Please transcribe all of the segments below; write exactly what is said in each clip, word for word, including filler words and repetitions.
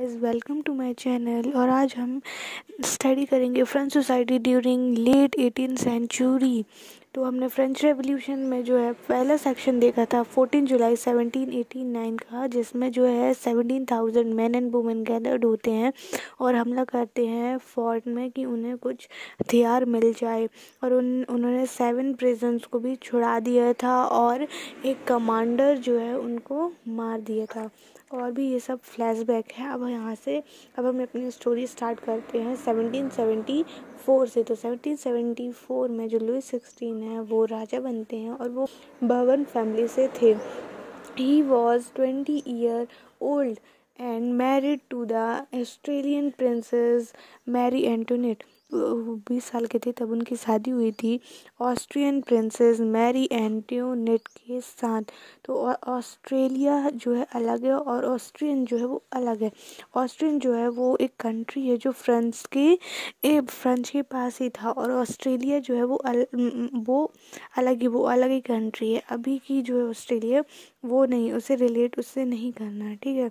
Welcome to my channel. और आज हम स्टडी करेंगे French society during late eighteen century. तो हमने फ्रेंच रेवोल्यूशन में जो है पहला सेक्शन देखा था चौदह जुलाई सेवनटीन एटी नाइन का, जिसमें जो है सत्रह हज़ार मैन एंड वुमेन गैदर्ड होते हैं और हमला करते हैं फोर्ट में कि उन्हें कुछ हथियार मिल जाए। और उन उन्होंने सेवन प्रिजन्स को भी छुड़ा दिया था और एक कमांडर जो है उनको मार दिया था। और भी ये सब फ्लैशबैक है। अब यहाँ से अब हम अपनी स्टोरी स्टार्ट करते हैं सेवनटीन सेवेंटी फोर से। तो सेवनटीन सेवेंटी फोर में जो लुई सिक्सटीन है वो राजा बनते हैं और वो बर्बन फैमिली से थे। He was twenty year old and married to the Australian princess Marie Antoinette. बीस साल के थे तब उनकी शादी हुई थी ऑस्ट्रियन प्रिंसेस मैरी एंटोनेट के साथ। तो ऑस्ट्रेलिया जो है अलग है और ऑस्ट्रियन जो है वो अलग है। ऑस्ट्रियन जो है वो एक कंट्री है जो फ्रांस के ए फ्रेंच के पास ही था, और ऑस्ट्रेलिया जो है वो अल, वो अलग ही वो अलग ही कंट्री है। अभी की जो है ऑस्ट्रेलिया वो नहीं, उसे रिलेट उससे नहीं करना है, ठीक है।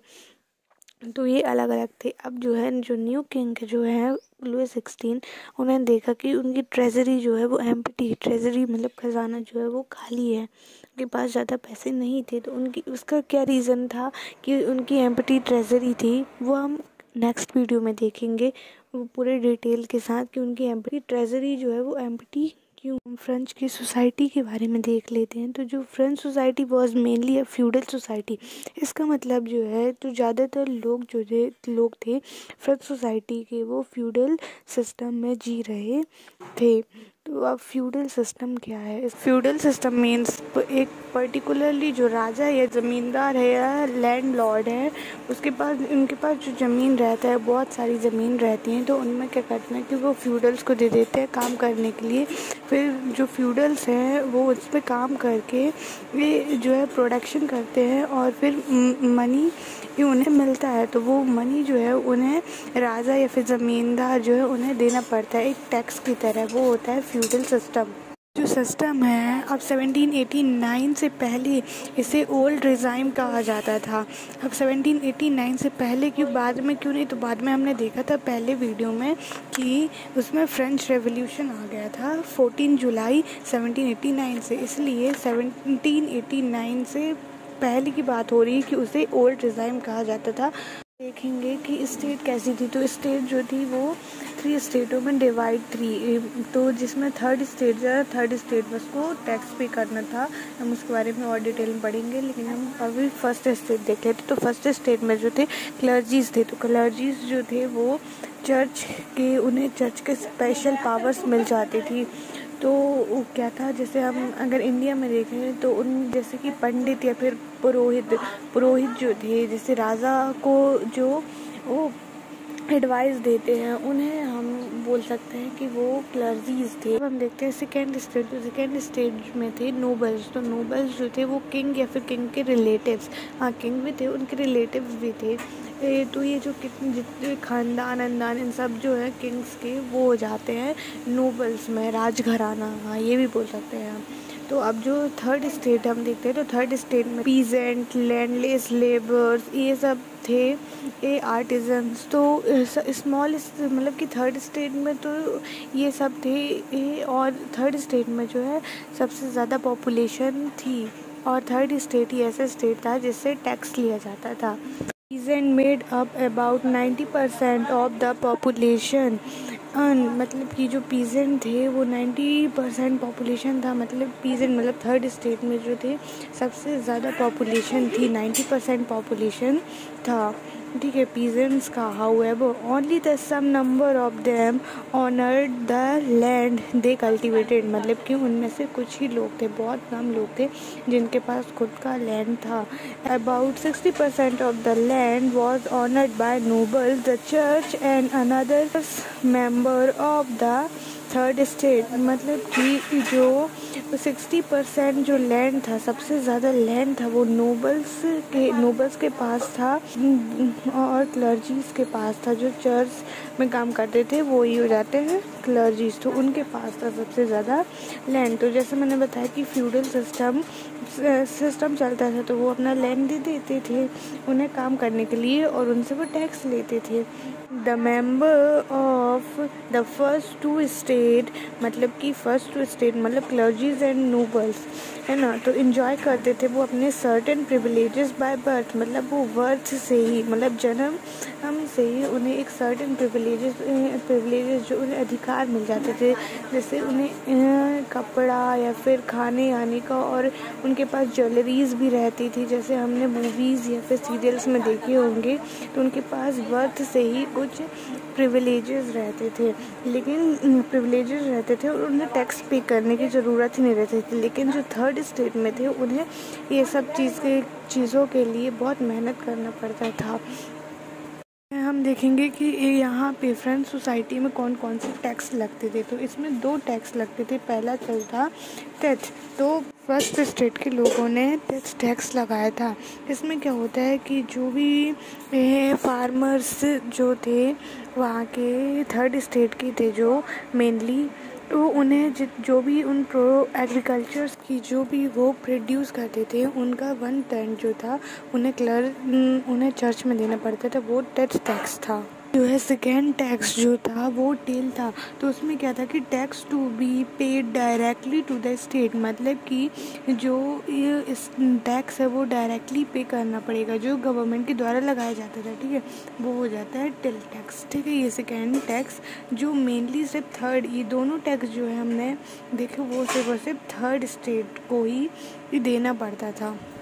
तो ये अलग अलग थे। अब जो है जो न्यू किंग जो है लुई सिक्सटीन, उन्हें देखा कि उनकी ट्रेजरी जो है वो एम्प्टी, ट्रेजरी मतलब खजाना जो है वो खाली है, उनके पास ज़्यादा पैसे नहीं थे। तो उनकी उसका क्या रीज़न था कि उनकी एम्प्टी ट्रेजरी थी, वो हम नेक्स्ट वीडियो में देखेंगे वो पूरे डिटेल के साथ कि उनकी एम्प्टी ट्रेजरी जो है वो एम्प्टी क्यों। हम फ्रेंच की सोसाइटी के बारे में देख लेते हैं। तो जो French society was mainly a feudal society. इसका मतलब जो है तो ज़्यादातर लोग जो थे लोग थे फ्रेंच सोसाइटी के वो फ्यूडल सिस्टम में जी रहे थे। तो अब फ्यूडल सिस्टम क्या है? फ्यूडल सिस्टम मीन्स एक पर्टिकुलरली जो राजा या ज़मींदार है या लैंड लॉर्ड है, उसके पास उनके पास जो ज़मीन रहता है, बहुत सारी ज़मीन रहती हैं, तो उनमें क्या करते हैं कि वो फ्यूडल्स को दे देते हैं काम करने के लिए। फिर जो फ्यूडल्स हैं वो उस पर काम करके ये जो है प्रोडक्शन करते हैं और फिर मनी भी उन्हें मिलता है। तो वो मनी जो है उन्हें राजा या फिर ज़मींदार जो है उन्हें देना पड़ता है एक टैक्स की तरह। वो होता है फ्यूडल सिस्टम। जो सिस्टम है अब सेवनटीन एटी नाइन से पहले इसे ओल्ड रिजाइम कहा जाता था। अब सेवनटीन एटी नाइन से पहले क्यों, बाद में क्यों नहीं? तो बाद में हमने देखा था पहले वीडियो में कि उसमें फ्रेंच रेवोल्यूशन आ गया था चौदह जुलाई सेवनटीन एटी नाइन से, इसलिए सेवनटीन एटी नाइन से पहले की बात हो रही है कि उसे ओल्ड रिजाइम कहा जाता था। देखेंगे कि स्टेट कैसी थी। तो स्टेट जो थी वो थ्री स्टेटों में डिवाइड थ्री, तो जिसमें थर्ड स्टेट जो है थर्ड स्टेट में उसको टैक्स पे करना था। हम उसके बारे में और डिटेल में पढ़ेंगे, लेकिन हम अभी फर्स्ट स्टेट देख लेते। तो फर्स्ट स्टेट में जो थे क्लर्जीज थे। तो क्लर्जीज जो थे वो चर्च के, उन्हें चर्च के स्पेशल पावर्स मिल जाती थी। तो क्या था, जैसे हम अगर इंडिया में देखें तो उन जैसे कि पंडित या फिर पुरोहित पुरोहित जो थे, जैसे राजा को जो वो एडवाइस देते हैं, उन्हें हम बोल सकते हैं कि वो क्लर्जीज थे। अब हम देखते हैं सेकेंड स्टेट। तो सेकेंड स्टेट में थे नोबल्स। तो नोबल्स जो थे वो किंग या फिर किंग के रिलेटिव्स, हाँ किंग भी थे, उनके रिलेटिव्स भी थे। ए, तो ये जो कितने जितने खानदान अंदान इन सब जो है किंग्स के, वो हो जाते हैं नोबल्स में, राजघराना, हाँ ये भी बोल सकते हैं हम। तो अब जो थर्ड स्टेट हम देखते हैं, तो थर्ड स्टेट में पीजेंट, लैंडलेस लेबर्स, ये सब थे, ये आर्टिजन्स। तो स्मॉल मतलब कि थर्ड स्टेट में तो ये सब थे ये, और थर्ड स्टेट में जो है सबसे ज़्यादा पॉपुलेशन थी, और थर्ड स्टेट ही ऐसा स्टेट था जिससे टैक्स लिया जाता था। Peasant made up about ninety percent of the population. मतलब कि जो पीजेंट थे वो नाइन्टी परसेंट पॉपुलेशन था। मतलब पीजेंट मतलब थर्ड स्टेट में जो थे सबसे ज़्यादा पॉपुलेशन थी, नाइन्टी परसेंट पॉपुलेशन था, ठीक है, पीजेंट्स का। However only the some number of them owned the land they cultivated. मतलब कि उनमें से कुछ ही लोग थे, बहुत कम लोग थे जिनके पास खुद का लैंड था। About sixty percent of the land was owned by nobles, the church and another member of the third state. मतलब कि जो सिक्सटी परसेंट जो लैंड था, सबसे ज़्यादा लैंड था वो नोबल्स के नोबल्स के पास था और क्लर्जीज के पास था। जो चर्च में काम करते थे वो ही हो जाते हैं क्लर्जीज, तो उनके पास था सबसे ज़्यादा लैंड। तो जैसे मैंने बताया कि फ्यूडल सिस्टम सिस्टम चलता था, तो वो अपना लैंड दे देते थे उन्हें काम करने के लिए और उनसे वो टैक्स लेते थे। The member of the first two state, मतलब कि फर्स्ट टू स्टेट मतलब क्लर्जीज एंड नोबल्स, है ना, तो इन्जॉय करते थे वो अपने सर्टेन प्रिविलेजेस बाय बर्थ, मतलब वो बर्थ से ही, मतलब जन्म हम से ही उन्हें एक सर्टेन प्रिविलेजेस प्रिविलेजेस जो उन्हें अधिकार मिल जाते थे, जैसे उन्हें कपड़ा या फिर खाने आने का, और उनके पास ज्वेलरीज भी रहती थी, जैसे हमने मूवीज़ या फिर सीरियल्स में देखे होंगे। तो उनके पास बर्थ से ही कुछ प्रिविलेजेस रहते थे, लेकिन प्रिविलेजेस रहते थे और उन्हें टैक्स पे करने की ज़रूरत ही नहीं रहती थी। लेकिन जो थर्ड स्टेट में थे उन्हें ये सब चीज़ के चीज़ों के लिए बहुत मेहनत करना पड़ता था। हम देखेंगे कि यहाँ पे फ्रेंच सोसाइटी में कौन कौन से टैक्स लगते थे। तो इसमें दो टैक्स लगते थे। पहला चलता टैक्स, तो फर्स्ट स्टेट के लोगों ने टैक्स टैक्स लगाया था। इसमें क्या होता है कि जो भी फार्मर्स जो थे वहाँ के थर्ड स्टेट के थे जो मेनली, तो उन्हें जो भी उन प्रो एग्रीकल्चर्स की जो भी वो प्रोड्यूस करते थे उनका वन टेंथ जो था उन्हें क्लर उन्हें चर्च में देना पड़ता था, वो टेथ टैक्स था। जो है सेकेंड टैक्स जो था वो टेल था। तो उसमें क्या था कि tax to be paid directly to the state, मतलब कि जो ये इस टैक्स है वो डायरेक्टली पे करना पड़ेगा, जो गवर्नमेंट के द्वारा लगाया जाता था, ठीक है, वो हो जाता है टेल टैक्स, ठीक है। ये सेकेंड टैक्स जो मेनली सिर्फ थर्ड, ये दोनों टैक्स जो है हमने देखे वो सिर्फ और सिर्फ थर्ड स्टेट को ही देना पड़ता था।